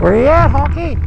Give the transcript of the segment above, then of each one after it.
Where you at, honky?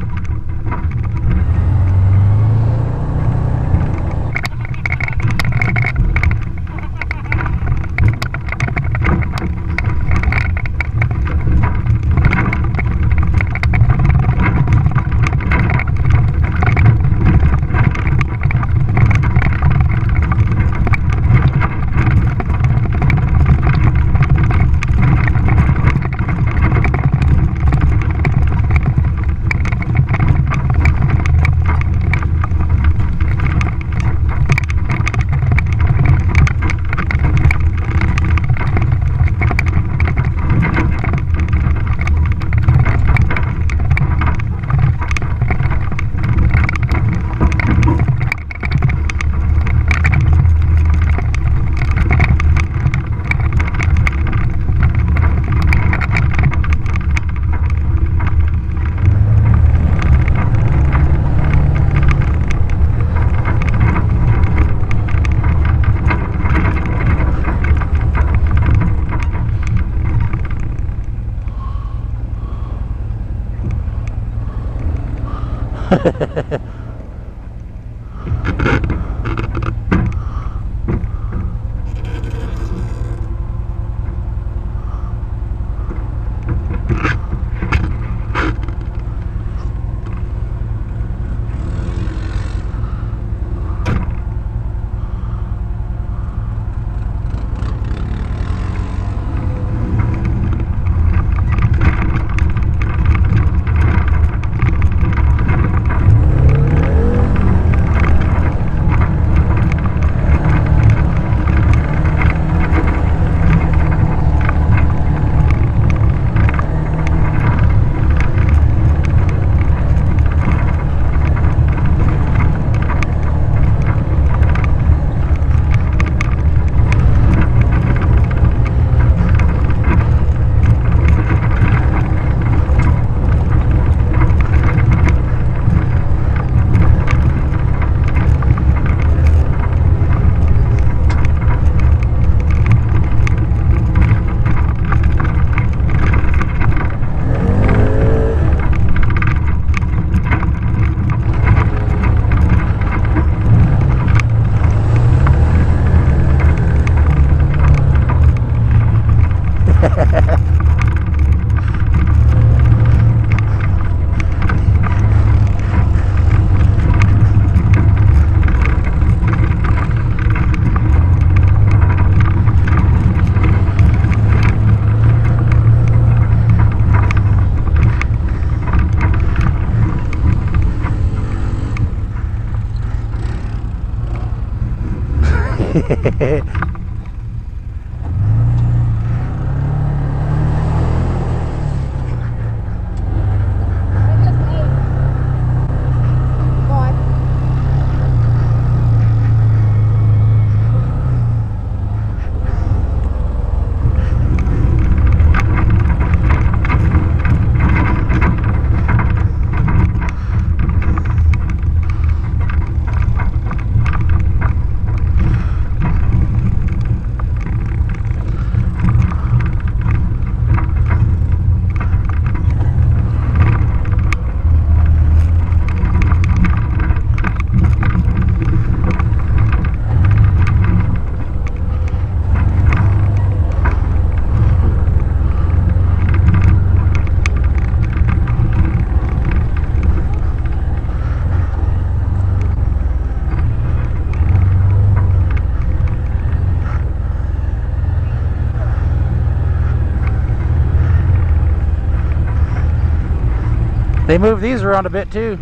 They move these around a bit too.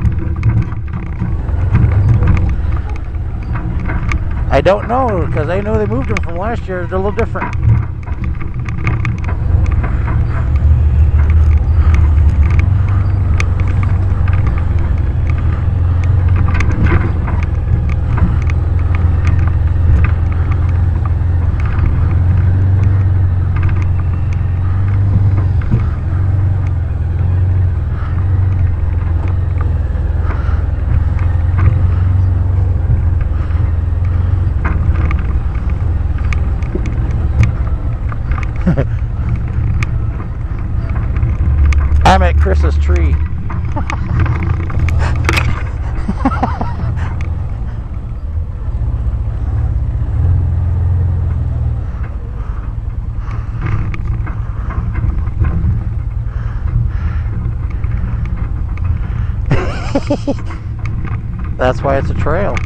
I don't know, because I know they moved them from last year. They're a little different. Chris's tree. That's why it's a trail.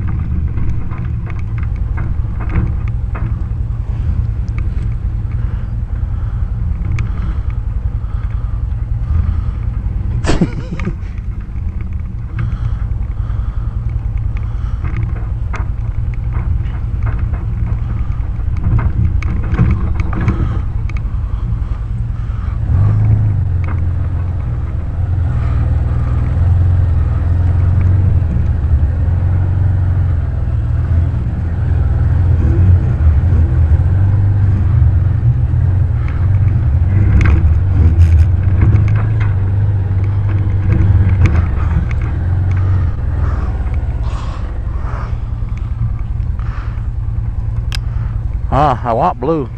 I want blue.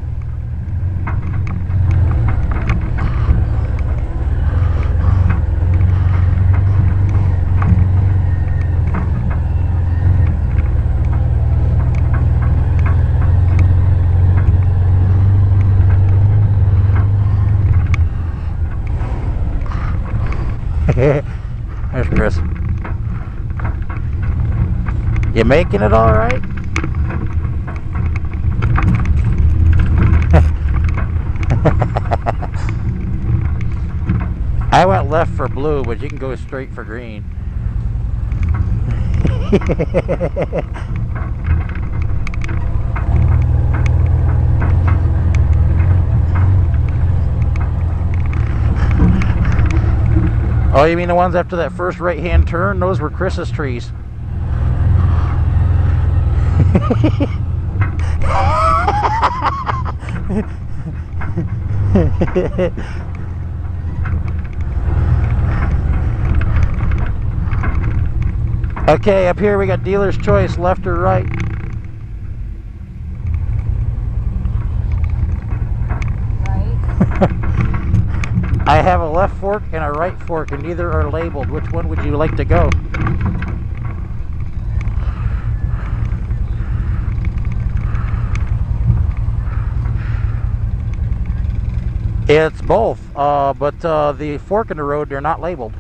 There's Chris. You making it all right? I went left for blue, but you can go straight for green. Oh, you mean the ones after that first right-hand turn? Those were Chris's trees. Okay, up here we got dealer's choice, left or right. Right. I have a left fork and a right fork, and neither are labeled. Which one would you like to go? It's both, but the fork in the road, they're not labeled.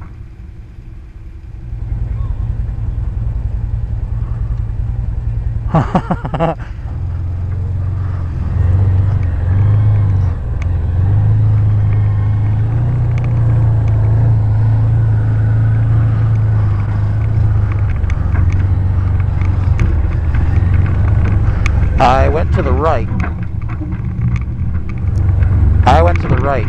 I went to the right. I went to the right.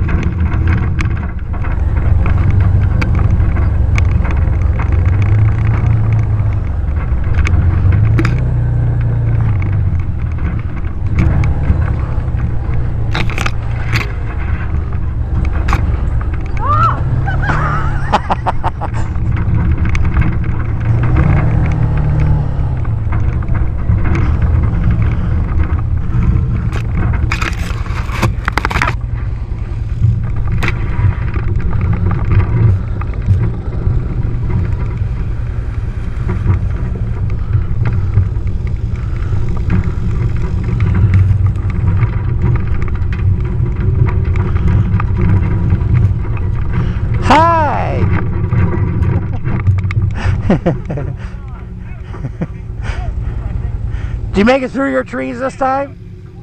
Hi! Did you make it through your trees this time?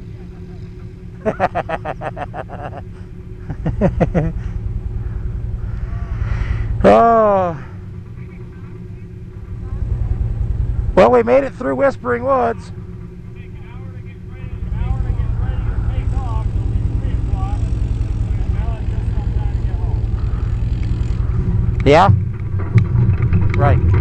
Oh. Well, we made it through Whispering Woods. Yeah? Right.